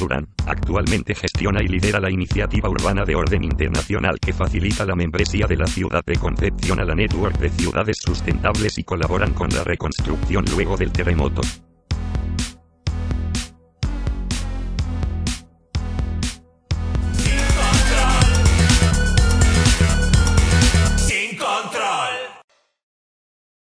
Durán, actualmente gestiona y lidera la iniciativa urbana de orden internacional que facilita la membresía de la ciudad de Concepción a la network de ciudades sustentables y colaboran con la reconstrucción luego del terremoto.